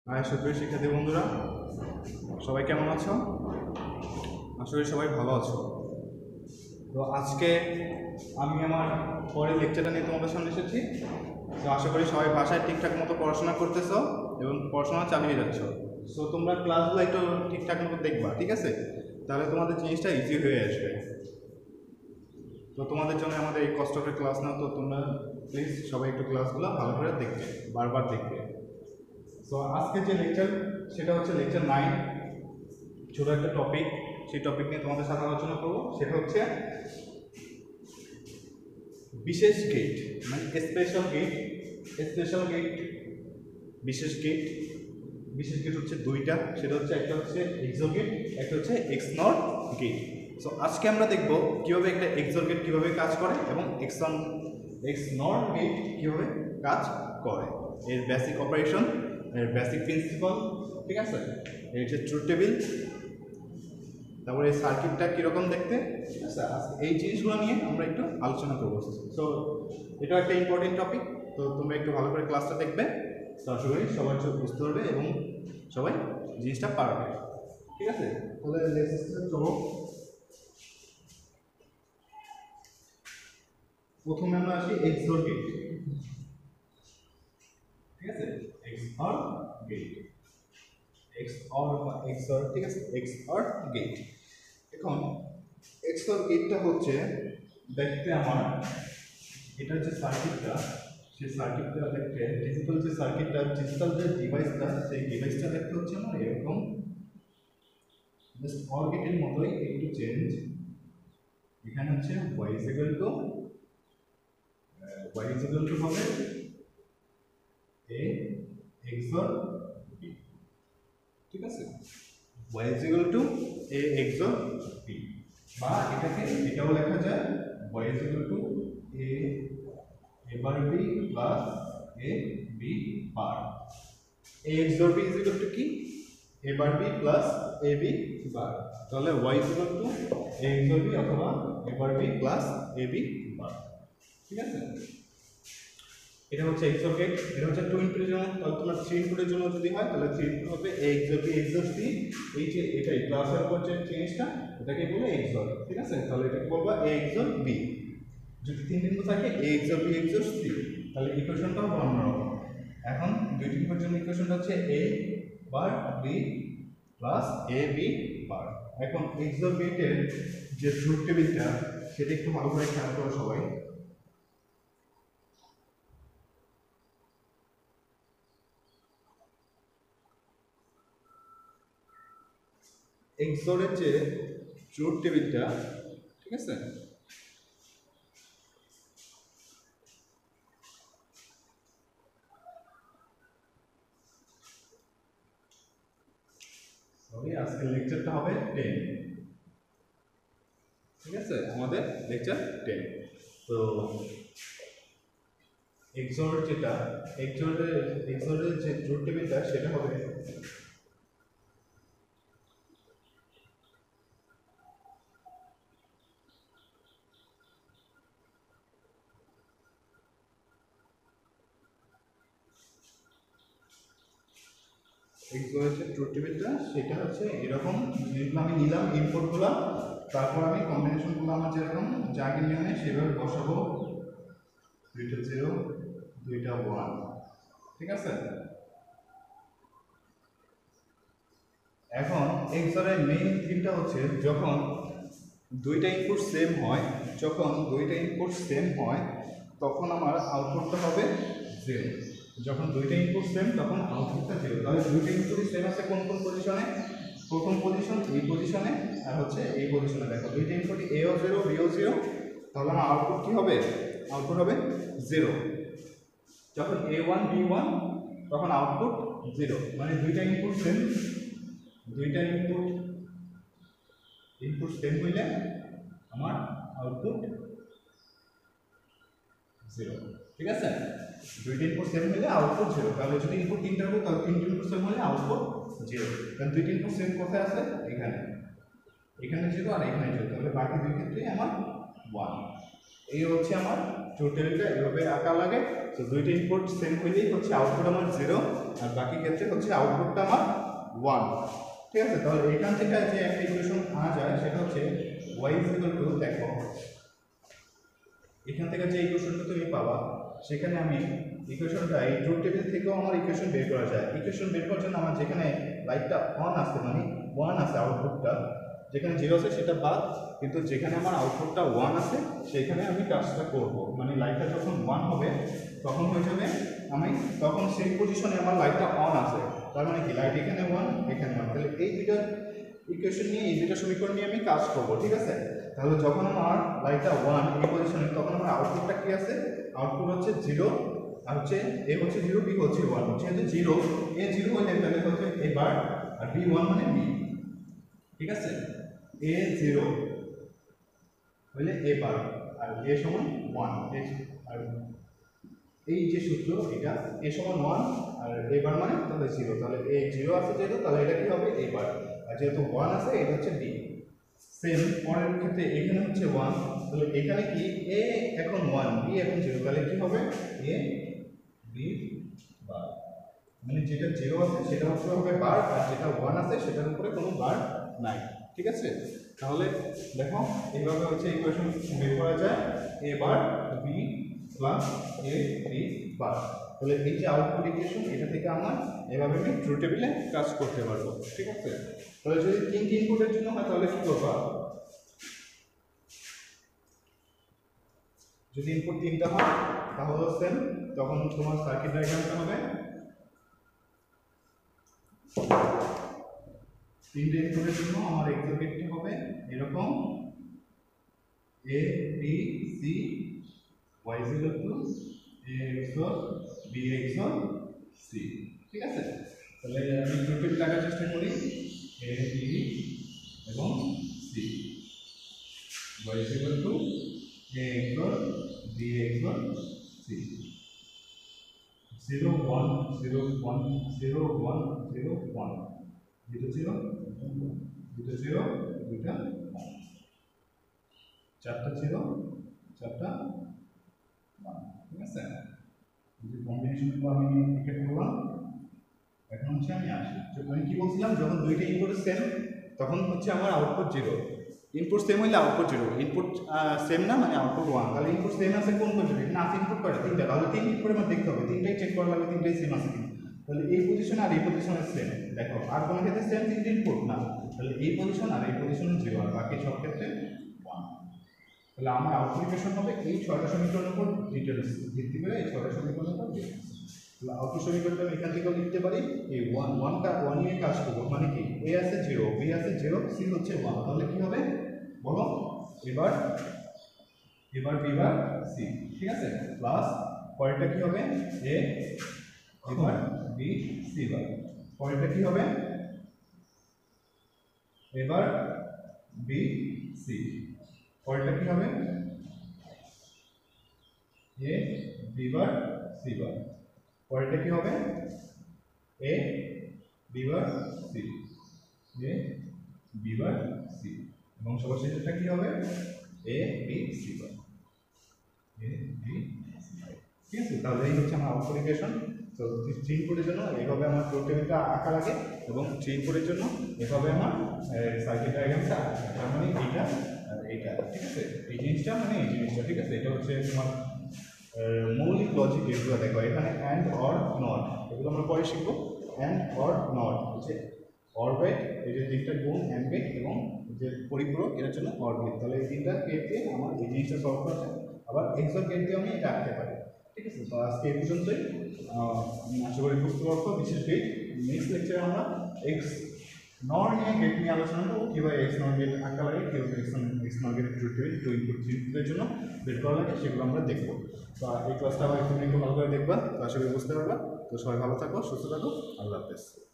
সুপ্রিয় শিক্ষার্থী বন্ধুরা, সবাই কেমন আছো? আশা করি সবাই ভালো আছো। তো আজকে আমি আমার পরের লেকচারটা নিয়ে তোমাদের সামনে এসেছি। তো আশা করি সবাই বাসায় ঠিকঠাক মতো পড়াশোনা করতেছো এবং পড়াশোনা চালিয়ে যাচ্ছ। সো তোমরা ক্লাসগুলো একটু ঠিকঠাক মতো দেখবা, ঠিক আছে? তাহলে তোমাদের জিনিসটা ইজি হয়ে আসবে। তো তোমাদের জন্য আমাদের এই কষ্ট করে ক্লাস নাও, তো তোমরা প্লিজ সবাই একটু ক্লাসগুলো ভালো করে দেখবে, বারবার দেখবে। সো আজকে যে লেকচার সেটা হচ্ছে লেকচার 9, ছোটো একটা টপিক। সেই টপিক নিয়ে তোমাদের সাথে আলোচনা করবো। সেটা হচ্ছে বিশেষ গেট, মানে স্পেশাল গেট। স্পেশাল গেট, বিশেষ গেট। বিশেষ গেট হচ্ছে দুইটা, সেটা হচ্ছে একটা হচ্ছে এক্সোর গেট, একটা হচ্ছে এক্সনর গেট। সো আজকে আমরা দেখব কীভাবে একটা এক্সোর গেট কীভাবে কাজ করে এবং এক্সনর গেট কীভাবে কাজ করে, এর বেসিক অপারেশন, এর বেসিক প্রিন্সিপাল, ঠিক আছে? এর হচ্ছে ট্রুথ টেবিল, তারপরে এই সার্কিটটা কীরকম দেখতে, ঠিক আছে? এই জিনিসগুলো নিয়ে আমরা একটু আলোচনা করবো। সো এটা একটা ইম্পর্টেন্ট টপিক, তো তোমরা একটু ভালো করে ক্লাসটা দেখবে। তো আশা করি সবাই বুঝতে পারবে এবং সবাই জিনিসটা পারবে, ঠিক আছে? তাহলে লেটস স্টার্ট করব। প্রথমে আমরা আসি এক্সঅর গেট, ঠিক আছে? এক্সঅর গেট, এক্সঅর, ঠিক আছে? XOR gate. এখন এক্সঅর গেটটা হচ্ছে দেখতে আমার, এটা হচ্ছে সার্কিটটা, সেই সার্কিটটা দেখতে ডিজিটাল যে সার্কিটটা, ডিজিটাল যে ডিভাইসটা, সেই ডিভাইসটা দেখতে হচ্ছে আমার এরকম, জাস্ট অর গেটের মতোই, একটু চেঞ্জ। এখানে হচ্ছে y is equal to হবে a XOR b, ঠিক আছে? y is equal to a XOR b, বা এটাকে এটাও লেখা যায় y is equal to a bar b plus a b bar। a XOR b is equal to কি? a bar b plus a b bar। তাহলে y is equal to a XOR b অথবা a bar b plus a b bar, ঠিক আছে? এটা হচ্ছে এক্সঅর gate. এটা হচ্ছে 2 ইনপুটের জন্য, তাহলে তোমার 3 ইনপুটের জন্য যদি হয় তাহলে 3 ইনপুট হবে a XOR b XOR c। এই যে এটাই ক্লাসের উপর যে জিনিসটা, এটাকে বলে এক্সঅর, ঠিক আছে? তাহলে এটাকে বলবা a XOR b। যদি 3 ইনপুট থাকে a XOR b XOR c, তাহলে ইকুয়েশনটা হবে অন্যরকম। এখন দুইটি ইনপুটের জন্য ইকুয়েশনটা হচ্ছে a bar b plus a b bar. এখন এক্সঅর গেটের যে ট্রুথ টেবিলটা, সেটা একটু ভালো করে খেয়াল করো সবাই। এক্সঅরের যে ট্রুথ টেবিলটা, ঠিক আছে? সরি, আজকের লেকচারটা হবে 10, ঠিক আছে? আমাদের লেকচার 10। তো এক্সঅরের যে ট্রুথ টেবিলটা, সেটা হবে এক্সঅরের যে ট্রুথ টেবিলটা, সেটা হচ্ছে এরকম। যেগুলো আমি নিলাম ইনপুটগুলো, তারপর আমি কম্বিনেশনগুলো আমার যেরকম জায়গা নিয়মে সেভাবে বসাবো। দুইটা 0, দুইটা 1, ঠিক আছে? এখন এক্সঅরের মেইন থিমটা হচ্ছে যখন দুইটা ইনপুট সেম হয়, তখন আমার আউটপুটটা হবে 0। যখন দুইটা ইনপুট সেম তখন আউটপুটটা 0। তাহলে দুইটা ইনপুটই সেম আছে কোন কোন পজিশনে? প্রথম পজিশন এই পজিশনে, আর হচ্ছে এই পজিশনে। দেখো দুইটা ইনপুটই a ও 0 b ও 0, তাহলে আমার আউটপুট কি হবে? আউটপুট হবে 0। যখন a1 b1, তখন আউটপুট 0। মানে দুইটা ইনপুট সেম, দুইটা ইনপুট সেম হইলে আমার আউটপুট 0, ঠিক আছে? দুইটা ইনপুট সেম হলে আউটপুট 0। তাহলে যদি ইনপুট তিনটা হবে তাহলে তিনটা ইনপুট সেম হলে আউটপুট 0। কারণ দুইটা ইনপুট সেম কোথায় আছে? এখানে 0 আর এখানে 0, তাহলে বাকি দুই ক্ষেত্রেই আমার 1। এই হচ্ছে আমার ট্রুথ টেবিলটা এভাবে আঁকা লাগে। তো দুইটা ইনপুট সেম হইলেই হচ্ছে আউটপুট আমার 0, আর বাকি ক্ষেত্রে হচ্ছে আউটপুটটা আমার 1। ঠিক আছে, তাহলে এখান থেকে যে একটা ইকুয়েশন আনা যায় সেটা হচ্ছে y = দেখো এখান থেকে যে ইকুয়েশনটা তুমি পাবা সেখানে আমি ইকুয়েশনটা এই ট্রুথ টেবিল থেকেও আমার ইকুয়েশন বের করা যায়। ইকুয়েশন বের করার জন্য আমার যেখানে লাইটটা অন আছে মানে 1 আছে, আউটপুটটা যেখানে 0 আছে সেটা বাদ, কিন্তু যেখানে আমার আউটপুটটা 1 আছে সেখানে আমি কাজটা করব। মানে লাইটটা যখন 1 হবে তখন হয়ে যাবে আমি তখন সেই পজিশনে আমার লাইটটা অন আছে, তার মানে কি লাইট এখানে 1 এখানে 1, তাহলে এই দুইটা ইকুয়েশন নিয়ে এই দুইটা সমীকরণ নিয়ে আমি কাজ করব। ঠিক আছে, তাহলে যখন আমার লাইটটা 1 এই পজিশনে তখন আমার আউটপুটটা কি আছে, আউটপুট হচ্ছে 0 আর হচ্ছে এ হচ্ছে 0 বি হচ্ছে 1, যেহেতু 0 এ 0 হলে তাহলে হচ্ছে এ বার আর বি 1 মানে বি। ঠিক আছে, এ 0 হইলে এ বার আর এ সমান 1, আর এই যে সূত্র এটা এ সমান 1 আর এ বার মানে তাহলে 0, তাহলে এ 0 আছে যেহেতু তাহলে এটা কি হবে এ বার, আর যেহেতু 1 আছে এটা হচ্ছে বি। সেম পরের ক্ষেত্রে এখানে হচ্ছে 1, তাহলে এখানে কি এ এখন 1 বি এখন 0, তাহলে কি হবে এ বি বার, মানে যেটা 0 আছে সেটা হচ্ছে হবে বার, আর যেটা 1 আছে সেটার উপরে কোনো বার নাই। ঠিক আছে, তাহলে দেখো এইভাবে হচ্ছে ইকুয়েশন বের করা যায় A bar B plus A B bar. তাহলে এই যে আউটপুট ইকুয়েশন এটা থেকে আমার এভাবে আমি ট্রুথ টেবিলে কাজ করতে পারবো। ঠিক আছে, তাহলে যদি 3টি ইনপুটের জন্য হয় তাহলে কি করবা, যদি ইনপুট 3টা হয় তাহলে সেম তখন তোমার সার্কিট ডায়াগ্রামটা হবে 3টে ইনপুটের জন্য আমার এক্সর গেটটা হবে এরকম a b c y = a XOR b XOR c। ঠিক আছে, তাহলে আমি ট্রুথ টেবিল আঁকার চেষ্টা করি a b এবং c, y = a XOR b XOR c, 0 1 0 1 0 1 0 1, দুটো 0 দুটো 0 দুটো 1, চারটা 0 চারটা 1। ঠিক আছে, যে কম্বিনেশনগুলো আমি লিখে করলাম। এখন হচ্ছে আমি আসি, আমি কি বলছিলাম, যখন দুইটা ইনপুট সেম তখন হচ্ছে আমার আউটপুট 0, ইনপুট সেম হইলে আউটপুট 0, ইনপুট সেম না মানে আউটপুট 1। তাহলে ইনপুট সেম আছে কোন পজিশনে, এখানে আছে ইনপুট কয়টা 3টা, তাহলে 3 ইনপুট করে আমার দেখতে হবে 3টাই চেক করা লাগবে 3টাই সেম আছে কিনা। তাহলে এই পজিশন আর এই পজিশনে সেম, দেখো আর কোন ক্ষেত্রে সেম 3টা ইনপুট না, তাহলে এই পজিশন আর এই পজিশনে 0 আর বাকি সব ক্ষেত্রে 1। তাহলে আমার আউটপুট ইকুয়েশন হবে এই 6টা সমীকরণের উপর ডিটেইলস ভিত্তি করে এই 6টা সমীকরণের উপর ডিটেইলস। তাহলে আউটপুট সমীকরণটা আমি এখান থেকেও লিখতে পারি এই 1 নিয়ে কাজ করব, মানে কি এ আছে 0 বি আছে 0 সি হচ্ছে 1, তাহলে কি হবে বলো এবার বি বার সি। ঠিক আছে, প্লাস পরেরটা কি হবে এ এবার বি সি বার, পরেরটা কি হবে এবার বি সি, পরেরটা কি হবে এ বি বার সি বার, পরেরটা কি হবে A B bar C A B bar C, এবং সবার শেষেরটা কি হবে A B C bar A B C. ঠিক আছে, তাহলে এই হচ্ছে আমার আউটপুট ইকুয়েশন। তো 3 ইনপুটের জন্য এইভাবে আমার ট্রুথ টেবিলটা আঁকা লাগে এবং 3 ইনপুটের জন্য এভাবে আমার সার্কিট ডায়াগ্রামটা, তার মানে এইটা আর এইটা। ঠিক আছে, এই জিনিসটা মানে এই জিনিসটা। ঠিক আছে, এটা হচ্ছে তোমার মৌলিক লজিক। এগুলো দেখো এখানে অ্যান্ড অর নট এগুলো আমরা পরে শিখবো। অ্যান্ড অর নট হচ্ছে অর গেট, এই যে 3টা গুণ অ্যান্ড গেট এবং যে পরিপূরক এটার জন্য অর গেট। তাহলে এই 3টা গেট দিয়ে আমার এই জিনিসটা সলভ করা যায়, আবার এক্সর গেট দিয়ে আমি এটা আঁকতে পারি। ঠিক আছে, তো আজকে এই পর্যন্তই। আশা করি বুঝতে পারবো। বিশেষ করে নেক্সট লেকচারে আমরা এক্স নর নিয়ে গেট নিয়ে আলোচনা করবো, কীভাবে এক্স নর গেট আঁকা লাগে, কীভাবে এক্স নর গেট ট্রুথ টেবিল 2 ইনপুট 3 ইনপুটের জন্য বের করা লাগে, সেগুলো আমরা দেখবো। তো এই ক্লাসটা আবার একটু ভালো করে দেখবা, তো আশা করি বুঝতে পারবা। তো সবাই ভালো থাকো, সুস্থ থাকো, আল্লাহ হাফেজ।